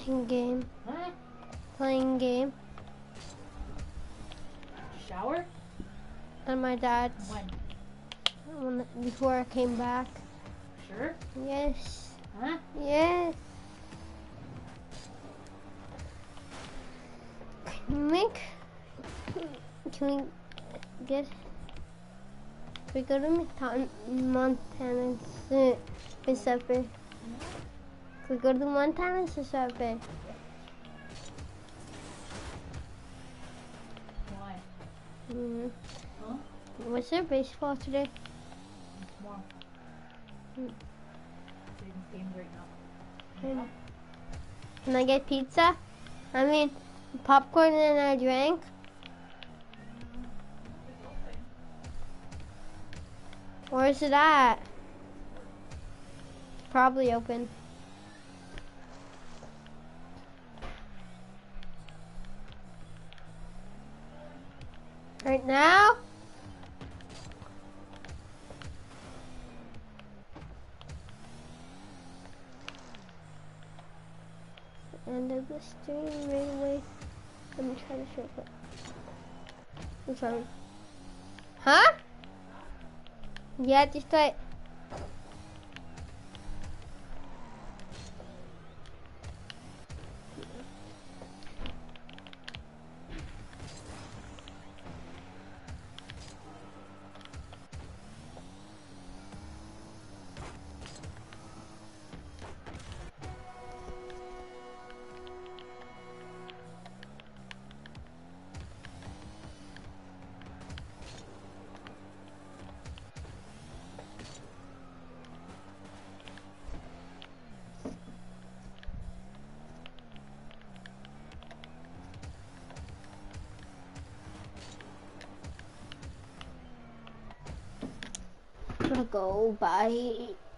Playing game. Huh? Playing game. Shower? And my dad's. Before I came back. Sure? Yes. Huh? Yes. Can we get, we go to Montana Mississippi? Can we go to Montana Mississippi? Why? Huh? What's their baseball today? Tomorrow. Game's right now. Can I get pizza? I mean, popcorn and a drink? Where is it at? Probably open. Right now? End of the stream right away. Let me try to show it. I'm sorry. Huh? Yeah, just like. Go, bye.